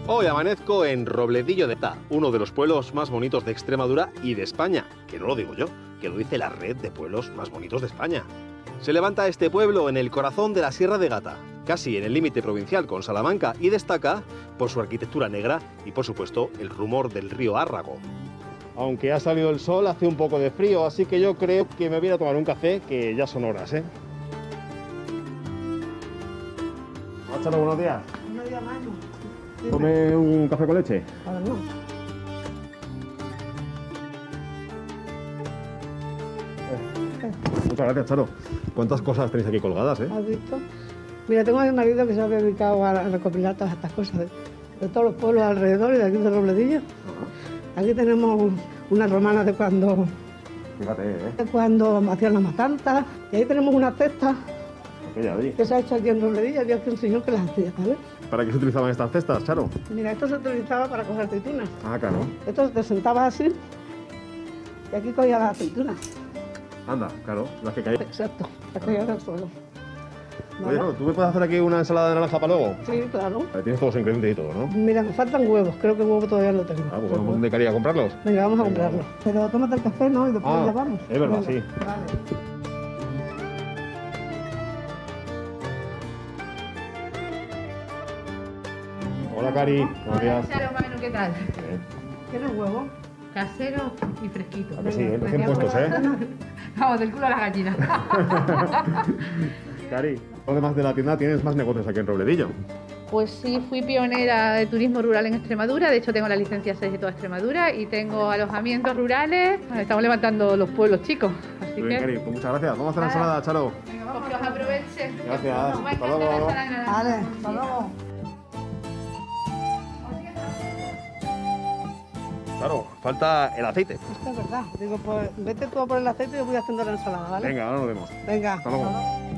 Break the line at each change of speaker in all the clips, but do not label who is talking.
Hoy amanezco en Robledillo de Ta, uno de los pueblos más bonitos de Extremadura y de España, que no lo digo yo, que lo dice la red de pueblos más bonitos de España. Se levanta este pueblo en el corazón de la Sierra de Gata, casi en el límite provincial con Salamanca, y destaca por su arquitectura negra y, por supuesto, el rumor del río Árrago. Aunque ha salido el sol, hace un poco de frío, así que yo creo que me voy a ir a tomar un café, que ya son horas, ¿eh? Charo, buenos días.
Buenos días, Manu.
¿Tome un café con leche?
Ahora no.
Muchas gracias, Charo. ¿Cuántas cosas tenéis aquí colgadas, eh?
¿Has visto? Mira, tengo a mi marido que se ha dedicado a recopilar todas estas cosas de todos los pueblos alrededor y de aquí de Robledillo. Aquí tenemos una romana de cuando hacían la matanza. Y ahí tenemos una cesta que se ha hecho aquí en Robledillo. Había aquí un señor que las hacía, ¿sabes?
¿Para qué se utilizaban estas cestas, Charo?
Mira, esto se utilizaba para coger aceitunas.
Ah, claro.
Esto te sentabas así y aquí cogías las aceitunas.
Anda, claro, las que caían.
Exacto, las caían al suelo.
Oye, no, ¿tú me puedes hacer aquí una ensalada de naranja para luego?
Sí, claro.
Tienes todos los ingredientes y todo, ¿no?
Mira, me faltan huevos, creo que huevos todavía no tengo.
Ah, pues vamos de Cari a comprarlos.
Venga, vamos a comprarlos. Pero tómate el café, ¿no? Y después ya vamos.
Es verdad,
venga.
sí.
Vale.
Hola, Cari. Buenos días.
Charo, Manu, ¿qué tal?
¿Quieres huevo?
Casero y fresquito.
A que sí, recién puestos, ¿eh?
Vamos, del culo a la gallina.
Cari, además de la tienda, tienes más negocios aquí en Robledillo.
Pues sí, fui pionera de turismo rural en Extremadura. De hecho, tengo la licencia 6 de toda Extremadura y tengo alojamientos rurales. Estamos levantando los pueblos chicos. Así
Muy bien,
que...
Cari, pues muchas gracias. Vamos a hacer la ensalada, Charo.
Pues que os aprovechen.
Gracias.
Os va a
Hasta
encantar la
luego.
ensalada de naranja.
Vale, hasta luego.
Claro, falta el aceite.
Esto es verdad. Digo, pues vete tú a por el aceite y yo voy haciendo la ensalada, ¿vale?
Venga, ahora nos vemos.
Venga.
Hasta luego.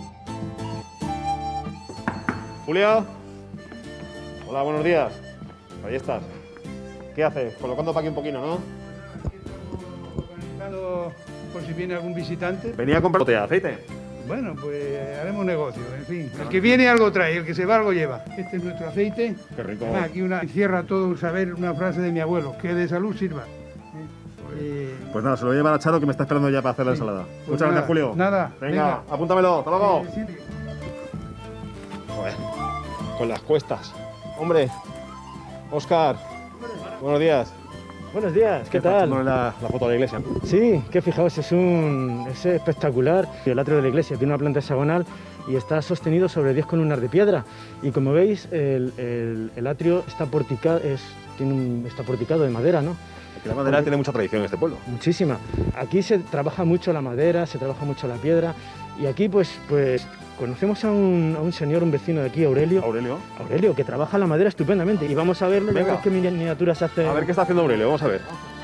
Julia. Hola, buenos días. Ahí estás. ¿Qué haces? Colocando para aquí un poquito, ¿no?
Organizado por si viene algún visitante.
Venía a comprar botella de aceite.
Bueno, pues haremos negocio, en fin. El que viene algo trae, el que se va algo lleva. Este es nuestro aceite.
Qué rico.
Además, aquí cierra todo un saber, una frase de mi abuelo, que de salud sirva.
Pues nada, se lo voy a llevar a Charo que me está esperando ya para hacer la ensalada.
Pues
Muchas gracias, Julio.
Nada.
Venga, apúntamelo. Hasta luego.
Sí.
Joder, con las cuestas. Hombre, Óscar, buenos días.
Buenos días, ¿qué tal?
La foto de la iglesia.
Sí, que fijaos, es espectacular. El atrio de la iglesia tiene una planta hexagonal y está sostenido sobre 10 columnas de piedra. Y como veis, el atrio está porticado, está porticado de madera, ¿no?
Porque la madera tiene mucha tradición en este pueblo.
Muchísima. Aquí se trabaja mucho la madera, se trabaja mucho la piedra. Y aquí, pues conocemos a un señor, un vecino de aquí, Aurelio. Aurelio, que trabaja la madera estupendamente. Y vamos a verlo, ya veis qué miniaturas hace.
A ver qué está haciendo Aurelio, vamos a ver.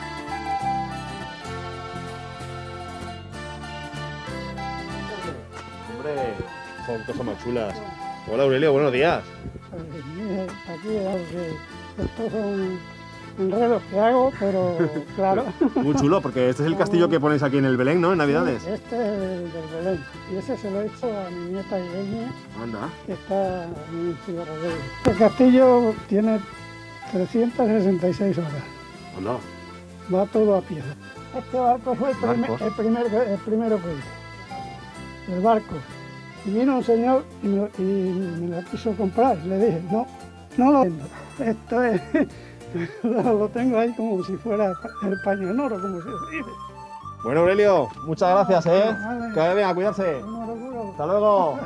Hombre, son cosas más chulas. Hola, Aurelio, buenos días.
Aquí, estos son enredos que hago, pero claro.
Muy chulo, porque este es el castillo que ponéis aquí en el Belén, ¿no? En Navidades.
Este es el del Belén. Y ese se lo he hecho a mi nieta Irene,
Anda.
que está en Ciudad Rodríguez. El castillo tiene 366 horas.
Anda.
Va todo a pie. Este barco fue
¿Barcos?
el primero que hice. El barco. Y vino un señor y me lo quiso comprar. Le dije, no lo vendo. Esto es... lo tengo ahí como si fuera el paño en oro, como se dice.
Bueno, Aurelio, muchas gracias, ¿eh?
Vale.
Que vaya bien, a cuidarse.
Un oro.
Hasta luego.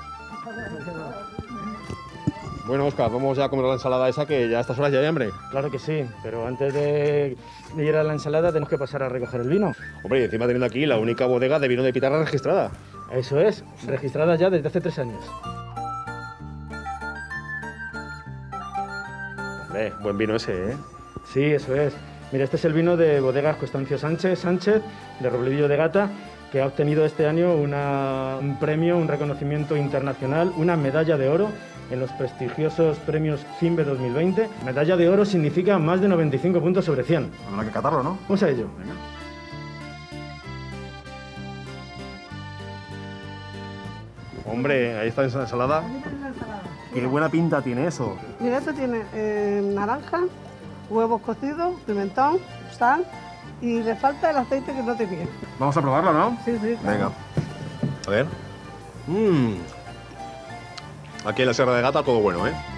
Bueno, Óscar, vamos ya a comer la ensalada esa, que ya a estas horas ya hay hambre.
Claro que sí, pero antes de ir a la ensalada tenemos que pasar a recoger el vino.
Hombre, y encima teniendo aquí la única bodega de vino de pitarra registrada.
Eso es, registrada ya desde hace 3 años.
Hombre, buen vino ese, ¿eh?
Sí, eso es. Mira, este es el vino de bodegas Constancio Sánchez, de Robledillo de Gata, que ha obtenido este año un premio, un reconocimiento internacional, una medalla de oro en los prestigiosos premios CIMBE 2020. Medalla de oro significa más de 95 puntos sobre 100.
Habrá que catarlo, ¿no?
Vamos a ello.
Venga. Hombre, ahí está esa ensalada. Qué buena pinta tiene eso.
Mira, esto tiene naranja, huevos cocidos, pimentón, sal y le falta el aceite que no tenía.
Vamos a probarlo, ¿no?
Sí, sí.
Venga. A ver. Aquí en la Sierra de Gata todo bueno, ¿eh?